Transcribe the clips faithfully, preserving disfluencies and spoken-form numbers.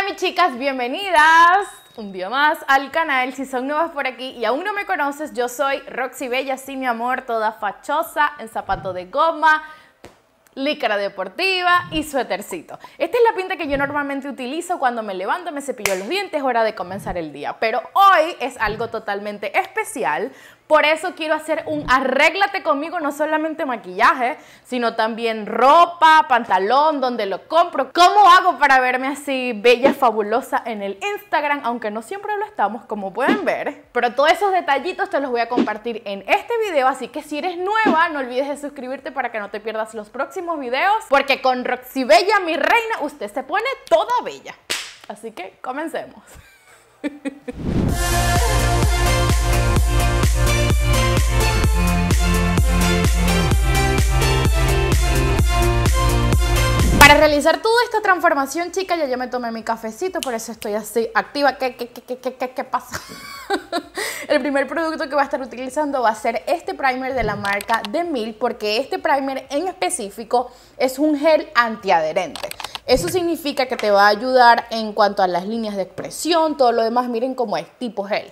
mis chicas, bienvenidas un día más al canal. Si son nuevas por aquí y aún no me conoces, yo soy Roxy Bella, sí mi amor, toda fachosa, en zapato de goma, licra deportiva y suétercito. Esta es la pinta que yo normalmente utilizo cuando me levanto, me cepillo los dientes, hora de comenzar el día. Pero hoy es algo totalmente especial. Por eso quiero hacer un arréglate conmigo, no solamente maquillaje, sino también ropa, pantalón, donde lo compro. ¿Cómo hago para verme así bella, fabulosa en el Instagram? Aunque no siempre lo estamos, como pueden ver. Pero todos esos detallitos te los voy a compartir en este video. Así que si eres nueva, no olvides de suscribirte para que no te pierdas los próximos videos. Porque con Roxy Bella, mi reina, usted se pone toda bella. Así que comencemos. Para realizar toda esta transformación, chicas, ya yo me tomé mi cafecito, por eso estoy así activa. ¿Qué, qué, qué, qué, qué, qué pasa? El primer producto que voy a estar utilizando va a ser este primer de la marca de Milk, porque este primer en específico es un gel antiadherente. Eso significa que te va a ayudar en cuanto a las líneas de expresión, todo lo demás, miren cómo es, tipo gel.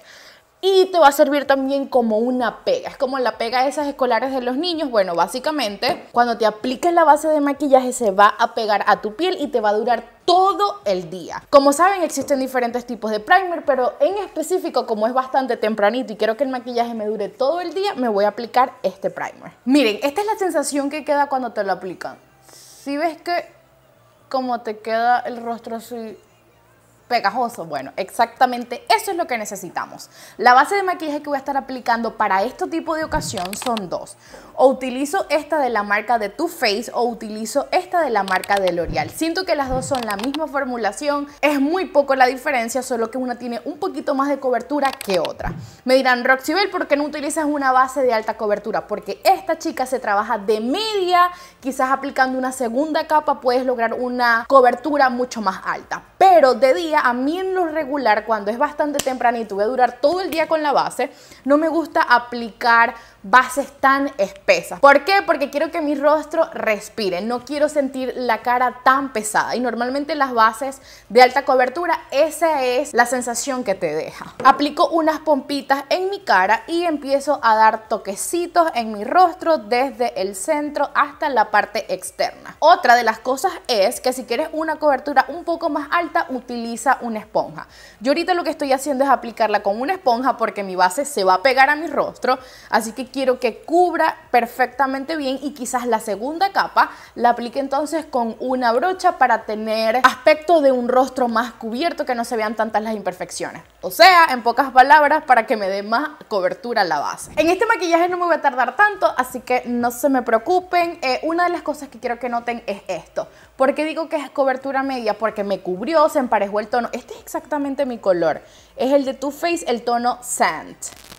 Y te va a servir también como una pega, es como la pega de esas escolares de los niños. Bueno, básicamente, cuando te apliques la base de maquillaje se va a pegar a tu piel y te va a durar todo el día. Como saben, existen diferentes tipos de primer, pero en específico, como es bastante tempranito y quiero que el maquillaje me dure todo el día, me voy a aplicar este primer. Miren, esta es la sensación que queda cuando te lo aplican. Si ves que como te queda el rostro así pegajoso, bueno, exactamente eso es lo que necesitamos. La base de maquillaje que voy a estar aplicando para este tipo de ocasión son dos. O utilizo esta de la marca de Too Faced o utilizo esta de la marca de L'Oreal. Siento que las dos son la misma formulación, es muy poco la diferencia, solo que una tiene un poquito más de cobertura que otra. Me dirán, Roxy Belle, ¿por qué no utilizas una base de alta cobertura? Porque esta, chica, se trabaja de media, quizás aplicando una segunda capa puedes lograr una cobertura mucho más alta. Pero de día, a mí en lo regular, cuando es bastante tempranito, voy a durar todo el día con la base, no me gusta aplicar bases tan espesas. ¿Por qué? Porque quiero que mi rostro respire, no quiero sentir la cara tan pesada. Y normalmente las bases de alta cobertura, esa es la sensación que te deja. Aplico unas pompitas en mi cara y empiezo a dar toquecitos en mi rostro desde el centro hasta la parte externa. Otra de las cosas es que si quieres una cobertura un poco más alta, utiliza una esponja. Yo ahorita lo que estoy haciendo es aplicarla con una esponja porque mi base se va a pegar a mi rostro, así que quiero que cubra perfectamente bien y quizás la segunda capa la aplique entonces con una brocha para tener aspecto de un rostro más cubierto, que no se vean tantas las imperfecciones. O sea, en pocas palabras, para que me dé más cobertura la base. En este maquillaje no me voy a tardar tanto, así que no se me preocupen. Eh, una de las cosas que quiero que noten es esto. ¿Por qué digo que es cobertura media? Porque me cubrió, se emparejó el tono. Este es exactamente mi color. Es el de Too Faced, el tono Sand.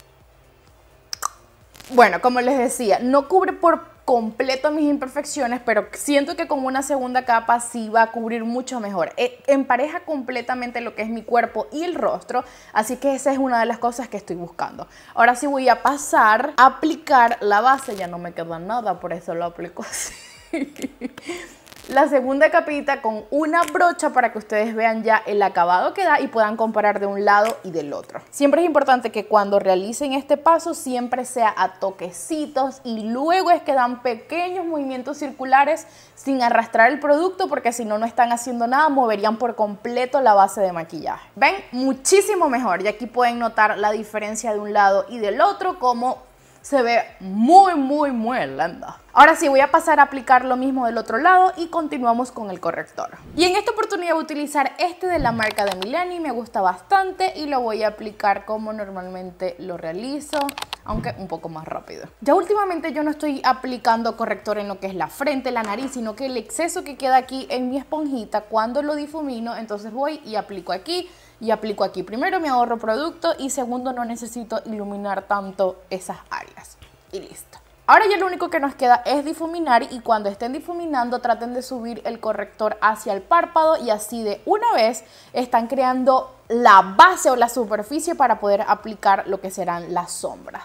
Bueno, como les decía, no cubre por completo mis imperfecciones, pero siento que con una segunda capa sí va a cubrir mucho mejor. E empareja completamente lo que es mi cuerpo y el rostro, así que esa es una de las cosas que estoy buscando. Ahora sí voy a pasar a aplicar la base, ya no me queda nada, por eso lo aplico así. La segunda capita con una brocha para que ustedes vean ya el acabado que da y puedan comparar de un lado y del otro. Siempre es importante que cuando realicen este paso siempre sea a toquecitos y luego es que dan pequeños movimientos circulares sin arrastrar el producto, porque si no, no están haciendo nada, moverían por completo la base de maquillaje. ¿Ven? Muchísimo mejor, y aquí pueden notar la diferencia de un lado y del otro, como se ve muy, muy, muy linda. Ahora sí, voy a pasar a aplicar lo mismo del otro lado y continuamos con el corrector. Y en esta oportunidad voy a utilizar este de la marca de Milani, me gusta bastante y lo voy a aplicar como normalmente lo realizo, aunque un poco más rápido. Ya últimamente yo no estoy aplicando corrector en lo que es la frente, la nariz, sino que el exceso que queda aquí en mi esponjita, cuando lo difumino, entonces voy y aplico aquí y aplico aquí. Primero me ahorro producto y segundo no necesito iluminar tanto esas áreas. Y listo. Ahora ya lo único que nos queda es difuminar, y cuando estén difuminando traten de subir el corrector hacia el párpado y así de una vez están creando la base o la superficie para poder aplicar lo que serán las sombras.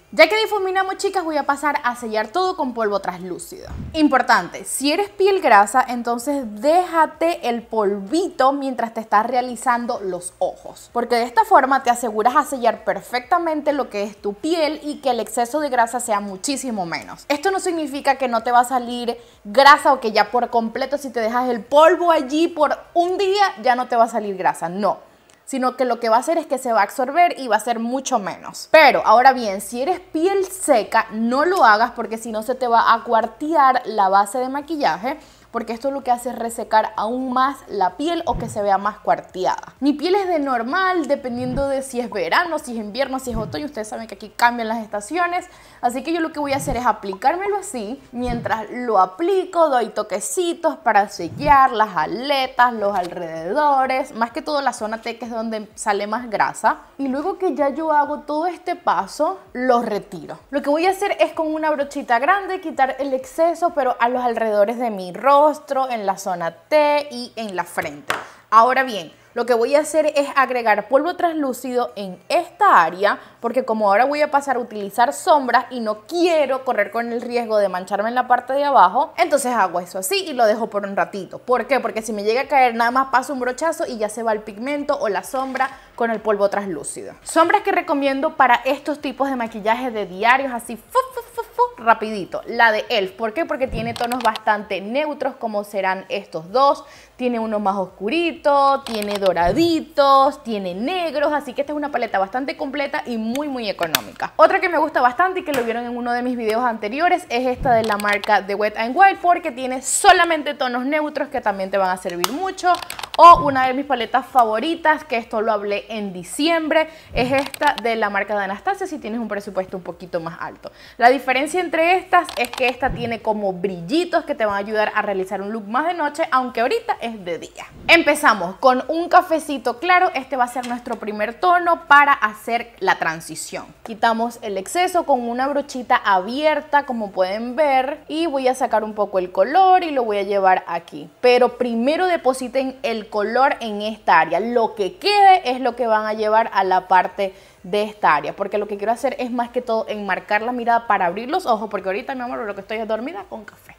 Ya que difuminamos, chicas, voy a pasar a sellar todo con polvo translúcido. Importante, si eres piel grasa, entonces déjate el polvito mientras te estás realizando los ojos, porque de esta forma te aseguras a sellar perfectamente lo que es tu piel y que el exceso de grasa sea muchísimo menos. Esto no significa que no te va a salir grasa o que ya por completo, si te dejas el polvo allí por un día, ya no te va a salir grasa, no. Sino que lo que va a hacer es que se va a absorber y va a ser mucho menos. Pero ahora bien, si eres piel seca, no lo hagas porque si no se te va a cuartear la base de maquillaje, porque esto lo que hace es resecar aún más la piel o que se vea más cuarteada. Mi piel es de normal, dependiendo de si es verano, si es invierno, si es otoño. Ustedes saben que aquí cambian las estaciones, así que yo lo que voy a hacer es aplicármelo así. Mientras lo aplico, doy toquecitos para sellar las aletas, los alrededores, más que todo la zona T, que es donde sale más grasa. Y luego que ya yo hago todo este paso, lo retiro. Lo que voy a hacer es con una brochita grande quitar el exceso, pero a los alrededores de mi rostro, en la zona T y en la frente. Ahora bien, lo que voy a hacer es agregar polvo translúcido en esta área, porque como ahora voy a pasar a utilizar sombras y no quiero correr con el riesgo de mancharme en la parte de abajo, entonces hago eso así y lo dejo por un ratito. ¿Por qué? Porque si me llega a caer, nada más paso un brochazo y ya se va el pigmento o la sombra con el polvo translúcido. Sombras que recomiendo para estos tipos de maquillaje de diarios, así fu, fu, fu, fu, rapidito. La de E L F. ¿Por qué? Porque tiene tonos bastante neutros, como serán estos dos. Tiene uno más oscurito, tiene doraditos, tiene negros, así que esta es una paleta bastante completa y muy muy económica. Otra que me gusta bastante y que lo vieron en uno de mis videos anteriores es esta de la marca de Wet n Wild, porque tiene solamente tonos neutros que también te van a servir mucho. O una de mis paletas favoritas, que esto lo hablé en diciembre, es esta de la marca de Anastasia, si tienes un presupuesto un poquito más alto. La diferencia entre estas es que esta tiene como brillitos que te van a ayudar a realizar un look más de noche, aunque ahorita es de día. Empezamos con un cafecito claro. Este va a ser nuestro primer tono para hacer la transición. Quitamos el exceso con una brochita abierta, como pueden ver, y voy a sacar un poco el color y lo voy a llevar aquí. Pero primero depositen el color en esta área. Lo que quede es lo que van a llevar a la parte de esta área, porque lo que quiero hacer es más que todo enmarcar la mirada para abrir los ojos, porque ahorita, mi amor, lo que estoy es dormida con café.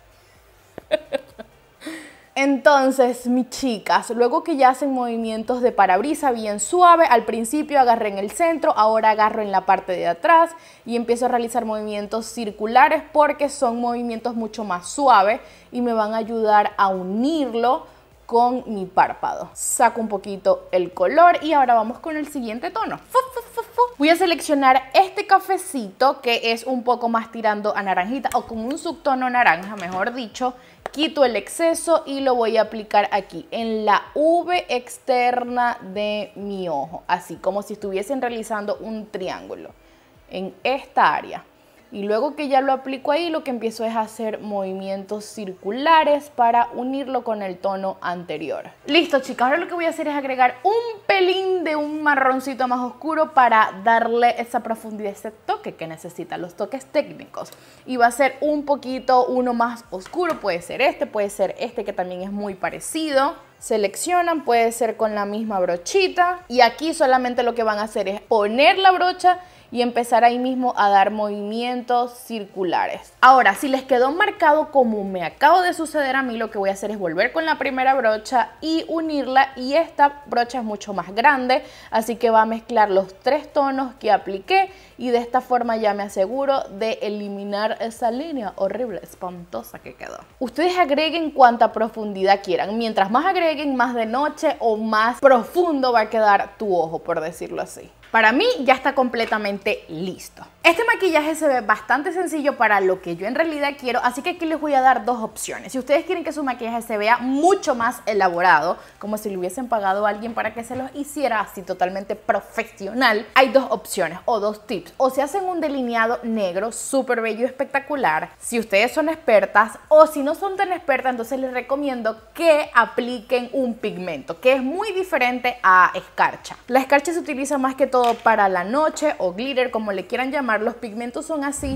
Entonces, mis chicas, luego que ya hacen movimientos de parabrisa bien suave, al principio agarré en el centro, ahora agarro en la parte de atrás y empiezo a realizar movimientos circulares porque son movimientos mucho más suaves y me van a ayudar a unirlo con mi párpado. Saco un poquito el color y ahora vamos con el siguiente tono. Fu, fu, fu, fu. Voy a seleccionar este cafecito que es un poco más tirando a naranjita o con un subtono naranja, mejor dicho. Quito el exceso y lo voy a aplicar aquí en la V externa de mi ojo, así como si estuviesen realizando un triángulo en esta área. Y luego que ya lo aplico ahí, lo que empiezo es a hacer movimientos circulares para unirlo con el tono anterior. Listo, chicas, ahora lo que voy a hacer es agregar un pelín de un marroncito más oscuro para darle esa profundidad, ese toque que necesita, los toques técnicos. Y va a ser un poquito uno más oscuro, puede ser este, puede ser este que también es muy parecido. Seleccionan, puede ser con la misma brochita y aquí solamente lo que van a hacer es poner la brocha y empezar ahí mismo a dar movimientos circulares. Ahora, si les quedó marcado como me acabo de suceder a mí, lo que voy a hacer es volver con la primera brocha y unirla, y esta brocha es mucho más grande, así que va a mezclar los tres tonos que apliqué y de esta forma ya me aseguro de eliminar esa línea horrible, espantosa que quedó. Ustedes agreguen cuanta profundidad quieran, mientras más agreguen, más de noche o más profundo va a quedar tu ojo, por decirlo así. Para mí ya está completamente listo. Este maquillaje se ve bastante sencillo para lo que yo en realidad quiero, así que aquí les voy a dar dos opciones. Si ustedes quieren que su maquillaje se vea mucho más elaborado, como si le hubiesen pagado a alguien para que se los hiciera así totalmente profesional, hay dos opciones o dos tips. O se hacen un delineado negro súper bello y espectacular, si ustedes son expertas, o si no son tan expertas, entonces les recomiendo que apliquen un pigmento, que es muy diferente a escarcha. La escarcha se utiliza más que todo para la noche o glitter, como le quieran llamar. Los pigmentos son así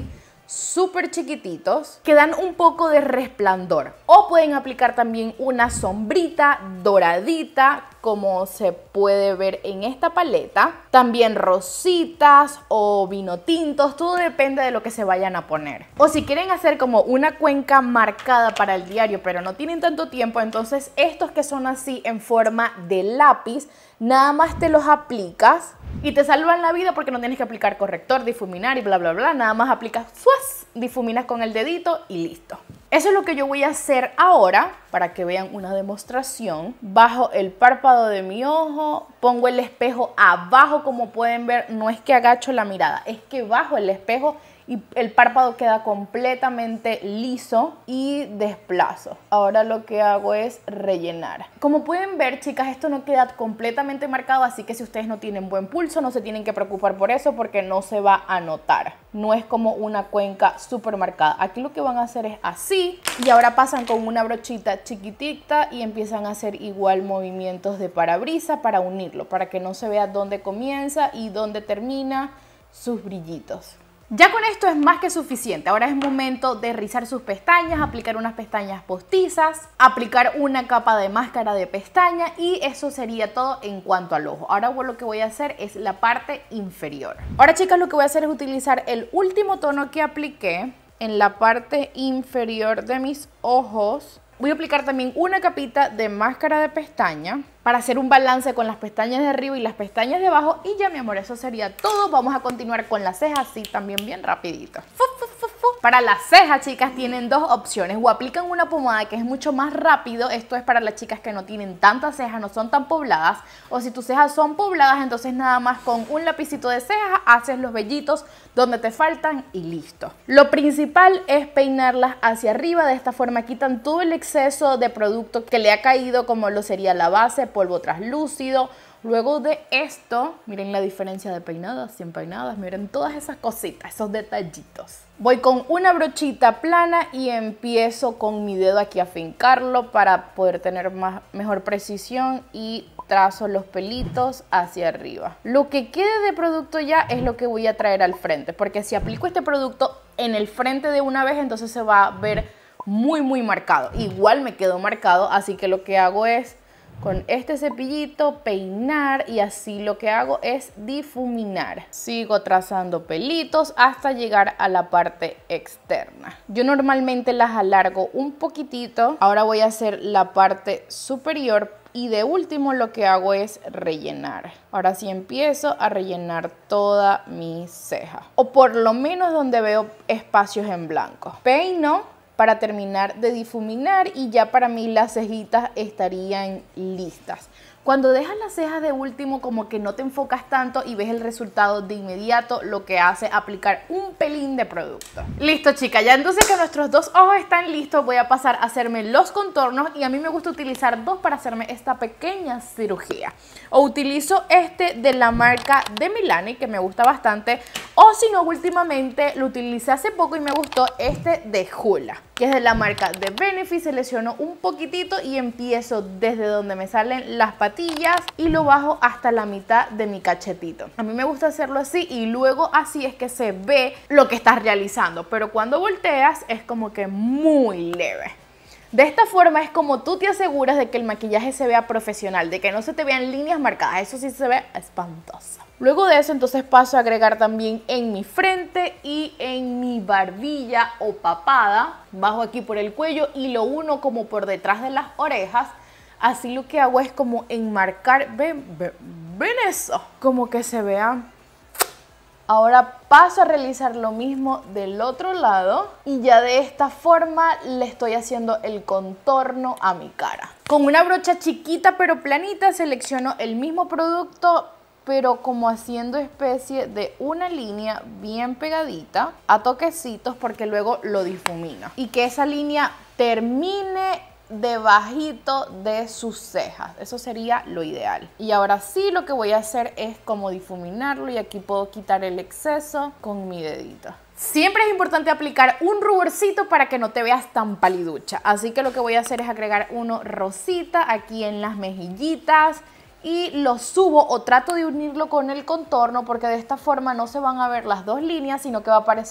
súper chiquititos que dan un poco de resplandor. O pueden aplicar también una sombrita doradita, como se puede ver en esta paleta. También rositas o vino tintos, todo depende de lo que se vayan a poner. O si quieren hacer como una cuenca marcada para el diario, pero no tienen tanto tiempo, entonces estos que son así en forma de lápiz, nada más te los aplicas y te salvan la vida porque no tienes que aplicar corrector, difuminar y bla bla bla. Nada más aplicas, ¡fuas!, difuminas con el dedito y listo. Eso es lo que yo voy a hacer ahora para que vean una demostración. Bajo el párpado de mi ojo, pongo el espejo abajo, como pueden ver, no es que agacho la mirada, es que bajo el espejo y el párpado queda completamente liso y desplazo. Ahora lo que hago es rellenar. Como pueden ver, chicas, esto no queda completamente marcado, así que si ustedes no tienen buen pulso, no se tienen que preocupar por eso porque no se va a notar. No es como una cuenca súper marcada. Aquí lo que van a hacer es así y ahora pasan con una brochita chiquitita y empiezan a hacer igual movimientos de parabrisa para unirlo, para que no se vea dónde comienza y dónde termina sus brillitos. Ya con esto es más que suficiente. Ahora es momento de rizar sus pestañas, aplicar unas pestañas postizas, aplicar una capa de máscara de pestaña y eso sería todo en cuanto al ojo. Ahora lo que voy a hacer es la parte inferior. Ahora, chicas, lo que voy a hacer es utilizar el último tono que apliqué en la parte inferior de mis ojos. Voy a aplicar también una capita de máscara de pestaña para hacer un balance con las pestañas de arriba y las pestañas de abajo. Y ya, mi amor, eso sería todo. Vamos a continuar con las cejas, así también bien rapidito. Fu, fu, fu, fu. Para las cejas, chicas, tienen dos opciones. O aplican una pomada que es mucho más rápido. Esto es para las chicas que no tienen tantas cejas, no son tan pobladas. O si tus cejas son pobladas, entonces nada más con un lapicito de ceja haces los vellitos donde te faltan y listo. Lo principal es peinarlas hacia arriba. De esta forma quitan todo el exceso de producto que le ha caído, como lo sería la base, polvo translúcido. Luego de esto, miren la diferencia de peinadas, sin peinadas, miren todas esas cositas, esos detallitos. Voy con una brochita plana y empiezo con mi dedo aquí a fincarlo para poder tener más, mejor precisión y trazo los pelitos hacia arriba. Lo que quede de producto ya es lo que voy a traer al frente, porque si aplico este producto en el frente de una vez, entonces se va a ver muy muy marcado. Igual me quedó marcado, así que lo que hago es con este cepillito peinar y así lo que hago es difuminar. Sigo trazando pelitos hasta llegar a la parte externa. Yo normalmente las alargo un poquitito. Ahora voy a hacer la parte superior y de último lo que hago es rellenar. Ahora sí empiezo a rellenar toda mi ceja, o por lo menos donde veo espacios en blanco. Peino para terminar de difuminar y ya para mí las cejitas estarían listas. Cuando dejas las cejas de último, como que no te enfocas tanto y ves el resultado de inmediato, lo que hace aplicar un pelín de producto. Listo, chicas, ya entonces que nuestros dos ojos están listos, voy a pasar a hacerme los contornos y a mí me gusta utilizar dos para hacerme esta pequeña cirugía. O utilizo este de la marca de Milani, que me gusta bastante, o si no, últimamente lo utilicé hace poco y me gustó este de Hoola, que es de la marca de Benefit. Selecciono un poquitito y empiezo desde donde me salen las patillas y lo bajo hasta la mitad de mi cachetito. A mí me gusta hacerlo así y luego así es que se ve lo que estás realizando, pero cuando volteas es como que muy leve. De esta forma es como tú te aseguras de que el maquillaje se vea profesional, de que no se te vean líneas marcadas. Eso sí se ve espantoso. Luego de eso, entonces paso a agregar también en mi frente y en mi barbilla o papada. Bajo aquí por el cuello y lo uno como por detrás de las orejas. Así lo que hago es como enmarcar, ven, ven, ven eso, como que se vea. Ahora paso a realizar lo mismo del otro lado y ya de esta forma le estoy haciendo el contorno a mi cara. Con una brocha chiquita pero planita selecciono el mismo producto, pero como haciendo especie de una línea bien pegadita a toquecitos, porque luego lo difumino. Y que esa línea termine debajito de sus cejas. Eso sería lo ideal. Y ahora sí lo que voy a hacer es como difuminarlo y aquí puedo quitar el exceso con mi dedito. Siempre es importante aplicar un ruborcito para que no te veas tan paliducha. Así que lo que voy a hacer es agregar uno rosita aquí en las mejillitas y lo subo o trato de unirlo con el contorno, porque de esta forma no se van a ver las dos líneas, sino que va a aparecer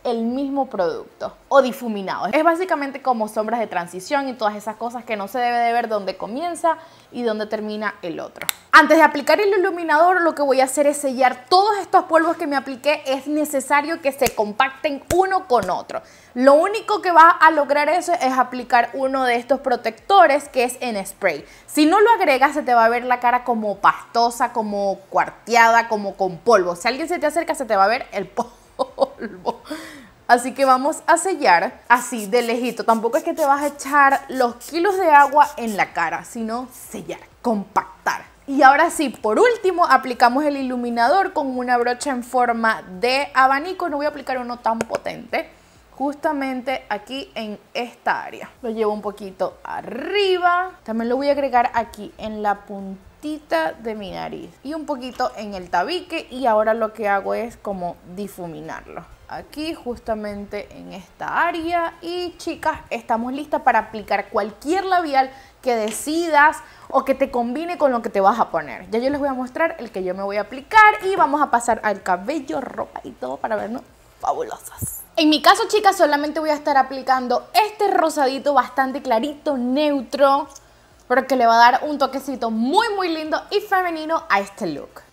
el mismo producto o difuminado. Es básicamente como sombras de transición y todas esas cosas que no se debe de ver dónde comienza y dónde termina el otro. Antes de aplicar el iluminador, lo que voy a hacer es sellar todos estos polvos que me apliqué. Es necesario que se compacten uno con otro. Lo único que va a lograr eso es aplicar uno de estos protectores que es en spray. Si no lo agregas, se te va a ver la cara como pastosa, como cuarteada, como con polvo. Si alguien se te acerca, se te va a ver el polvo. Así que vamos a sellar así de lejito. Tampoco es que te vas a echar los kilos de agua en la cara, sino sellar, compactar. Y ahora sí, por último, aplicamos el iluminador con una brocha en forma de abanico. No voy a aplicar uno tan potente, justamente aquí en esta área. Lo llevo un poquito arriba. También lo voy a agregar aquí en la puntita de mi nariz y un poquito en el tabique. Y ahora lo que hago es como difuminarlo aquí justamente en esta área. Y chicas, estamos listas para aplicar cualquier labial que decidas o que te combine con lo que te vas a poner. Ya yo les voy a mostrar el que yo me voy a aplicar y vamos a pasar al cabello, ropa y todo para vernos fabulosas. En mi caso, chicas, solamente voy a estar aplicando este rosadito bastante clarito, neutro, pero que le va a dar un toquecito muy muy lindo y femenino a este look.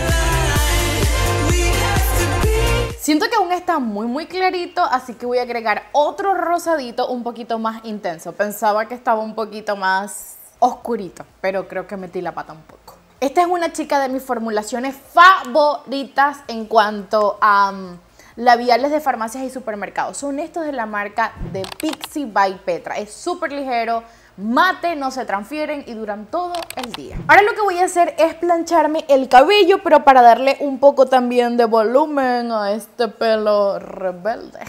Siento que aún está muy muy clarito, así que voy a agregar otro rosadito un poquito más intenso. Pensaba que estaba un poquito más oscurito, pero creo que metí la pata un poco. Esta es una chica de mis formulaciones favoritas en cuanto a um, labiales de farmacias y supermercados. Son estos de la marca de Pixi by Petra. Es súper ligero, mate, no se transfieren y duran todo el día. Ahora lo que voy a hacer es plancharme el cabello, pero para darle un poco también de volumen a este pelo rebelde.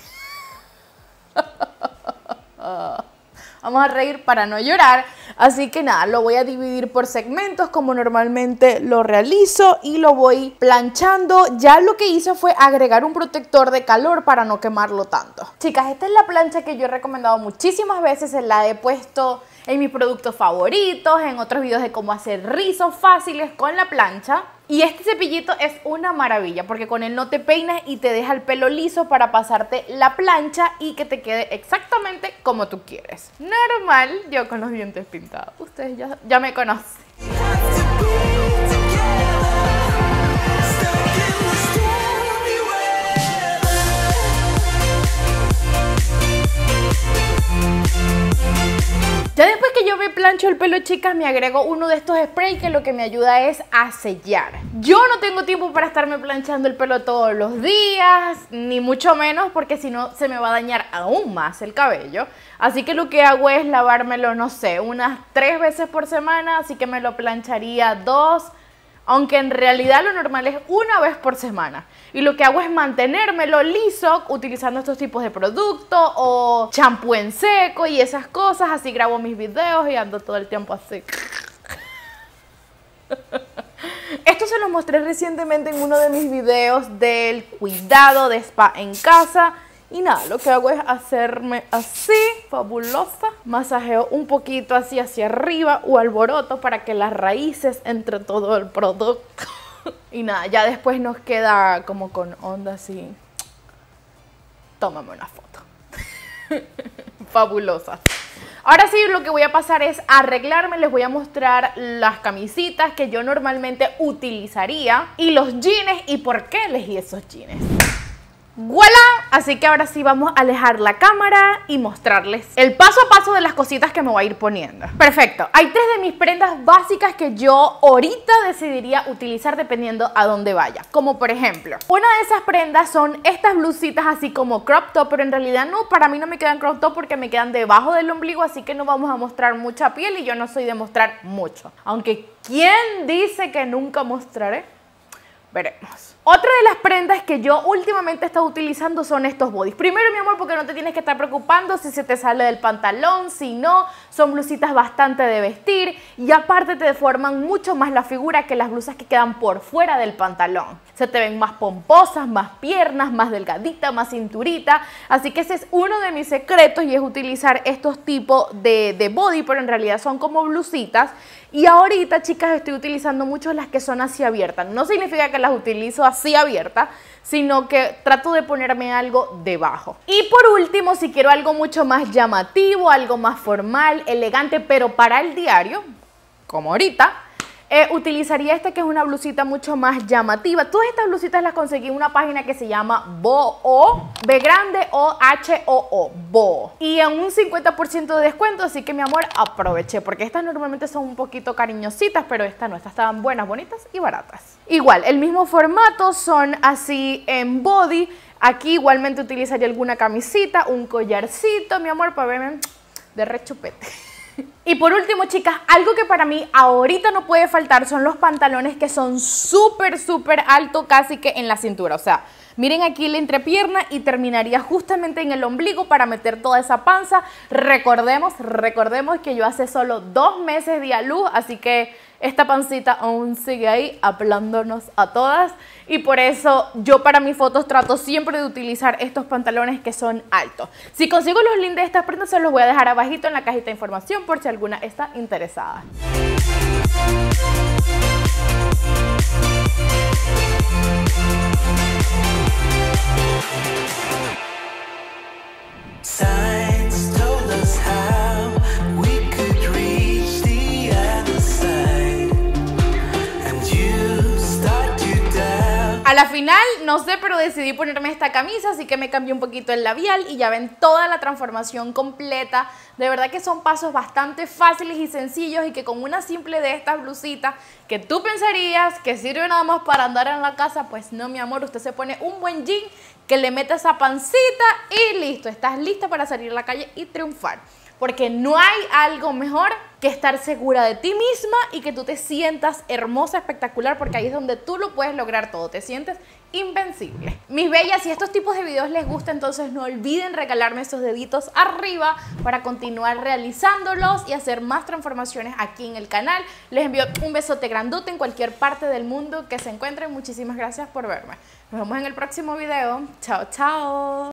Vamos a reír para no llorar. Así que nada, lo voy a dividir por segmentos como normalmente lo realizo y lo voy planchando. Ya lo que hice fue agregar un protector de calor para no quemarlo tanto. Chicas, esta es la plancha que yo he recomendado muchísimas veces. La he puesto en mis productos favoritos, en otros videos de cómo hacer rizos fáciles con la plancha. Y este cepillito es una maravilla porque con él no te peinas y te deja el pelo liso para pasarte la plancha y que te quede exactamente como tú quieres. Normal, yo con los dientes pintados. Ustedes ya, ya me conocen. Ya después que yo me plancho el pelo, chicas, me agrego uno de estos sprays que lo que me ayuda es a sellar. Yo no tengo tiempo para estarme planchando el pelo todos los días, ni mucho menos, porque si no se me va a dañar aún más el cabello. Así que lo que hago es lavármelo, no sé, unas tres veces por semana, así que me lo plancharía dos, aunque en realidad lo normal es una vez por semana. Y lo que hago es mantenérmelo liso utilizando estos tipos de productos o champú en seco y esas cosas. Así grabo mis videos y ando todo el tiempo así. Esto se los mostré recientemente en uno de mis videos del cuidado de spa en casa. Y nada, lo que hago es hacerme así, fabulosa. Masajeo un poquito así hacia arriba o alboroto para que las raíces entre todo el producto. Y nada, ya después nos queda como con onda así. Tómame una foto. Fabulosa. Ahora sí, lo que voy a pasar es arreglarme. Les voy a mostrar las camisitas que yo normalmente utilizaría y los jeans y por qué elegí esos jeans. ¡Voilà! Así que ahora sí vamos a alejar la cámara y mostrarles el paso a paso de las cositas que me voy a ir poniendo. Perfecto, hay tres de mis prendas básicas que yo ahorita decidiría utilizar dependiendo a dónde vaya. Como por ejemplo, una de esas prendas son estas blusitas así como crop top, pero en realidad no, para mí no me quedan crop top porque me quedan debajo del ombligo, así que no vamos a mostrar mucha piel y yo no soy de mostrar mucho. Aunque, ¿quién dice que nunca mostraré? Veremos. Otra de las prendas que yo últimamente he estado utilizando son estos bodys. Primero, mi amor, porque no te tienes que estar preocupando si se te sale del pantalón, si no, son blusitas bastante de vestir y aparte te deforman mucho más la figura que las blusas que quedan por fuera del pantalón. Se te ven más pomposas, más piernas, más delgadita, más cinturita. Así que ese es uno de mis secretos y es utilizar estos tipos de, de body, pero en realidad son como blusitas. Y ahorita, chicas, estoy utilizando mucho las que son así abiertas. No significa que las utilizo así abierta, sino que trato de ponerme algo debajo. Y por último, si quiero algo mucho más llamativo, algo más formal, elegante, pero para el diario, como ahorita, Eh, utilizaría esta, que es una blusita mucho más llamativa. Todas estas blusitas las conseguí en una página que se llama Boo, B grande O H O O, Boo. Y en un cincuenta por ciento de descuento, así que mi amor, aproveché, porque estas normalmente son un poquito cariñositas, pero estas no, estas estaban buenas, bonitas y baratas. Igual, el mismo formato, son así en body. Aquí igualmente utilizaría alguna camisita, un collarcito, mi amor, para verme de rechupete. Y por último, chicas, algo que para mí ahorita no puede faltar son los pantalones que son súper, súper altos, casi que en la cintura. O sea, miren aquí la entrepierna y terminaría justamente en el ombligo para meter toda esa panza. Recordemos, recordemos que yo hace solo dos meses di a luz, así que esta pancita aún sigue ahí hablándonos a todas. Y por eso yo para mis fotos trato siempre de utilizar estos pantalones que son altos. Si consigo los links de estas prendas, se los voy a dejar abajito en la cajita de información por si alguna está interesada. A la final, no sé, pero decidí ponerme esta camisa, así que me cambié un poquito el labial y ya ven toda la transformación completa. De verdad que son pasos bastante fáciles y sencillos, y que con una simple de estas blusitas que tú pensarías que sirve nada más para andar en la casa, pues no, mi amor, usted se pone un buen jean que le mete esa pancita y listo, estás lista para salir a la calle y triunfar. Porque no hay algo mejor que estar segura de ti misma y que tú te sientas hermosa, espectacular, porque ahí es donde tú lo puedes lograr todo, te sientes invencible. Mis bellas, si estos tipos de videos les gustan, entonces no olviden regalarme esos deditos arriba para continuar realizándolos y hacer más transformaciones aquí en el canal. Les envío un besote grandote en cualquier parte del mundo que se encuentren. Muchísimas gracias por verme. Nos vemos en el próximo video. Chao, chao.